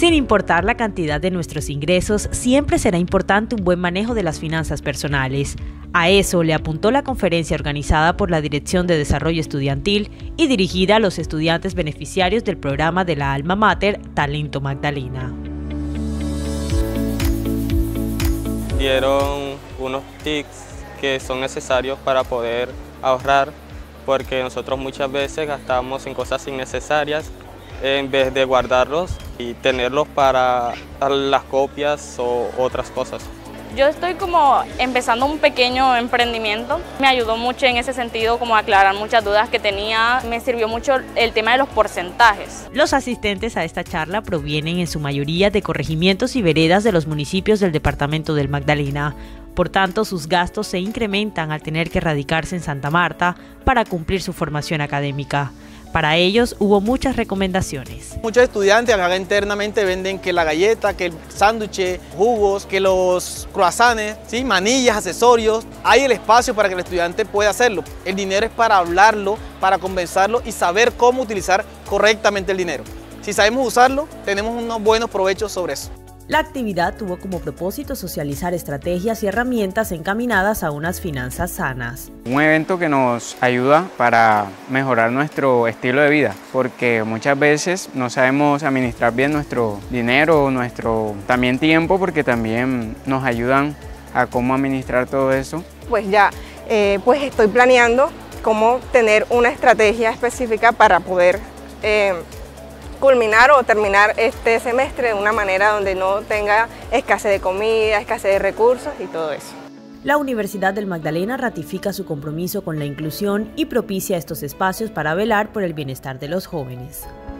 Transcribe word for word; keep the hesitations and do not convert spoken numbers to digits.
Sin importar la cantidad de nuestros ingresos, siempre será importante un buen manejo de las finanzas personales. A eso le apuntó la conferencia organizada por la Dirección de Desarrollo Estudiantil y dirigida a los estudiantes beneficiarios del programa de la Alma Mater Talento Magdalena. Dieron unos tips que son necesarios para poder ahorrar, porque nosotros muchas veces gastamos en cosas innecesarias en vez de guardarlos y tenerlos para las copias o otras cosas. Yo estoy como empezando un pequeño emprendimiento. Me ayudó mucho en ese sentido, como aclarar muchas dudas que tenía. Me sirvió mucho el tema de los porcentajes. Los asistentes a esta charla provienen en su mayoría de corregimientos y veredas de los municipios del departamento del Magdalena. Por tanto, sus gastos se incrementan al tener que radicarse en Santa Marta para cumplir su formación académica. Para ellos hubo muchas recomendaciones. Muchos estudiantes acá internamente venden que la galleta, que el sándwich, jugos, que los croissants, ¿sí? Manillas, accesorios. Hay el espacio para que el estudiante pueda hacerlo. El dinero es para hablarlo, para conversarlo y saber cómo utilizar correctamente el dinero. Si sabemos usarlo, tenemos unos buenos provechos sobre eso. La actividad tuvo como propósito socializar estrategias y herramientas encaminadas a unas finanzas sanas. Un evento que nos ayuda para mejorar nuestro estilo de vida, porque muchas veces no sabemos administrar bien nuestro dinero, nuestro también tiempo, porque también nos ayudan a cómo administrar todo eso. Pues ya eh, pues estoy planeando cómo tener una estrategia específica para poder eh, culminar o terminar este semestre de una manera donde no tenga escasez de comida, escasez de recursos y todo eso. La Universidad del Magdalena ratifica su compromiso con la inclusión y propicia estos espacios para velar por el bienestar de los jóvenes.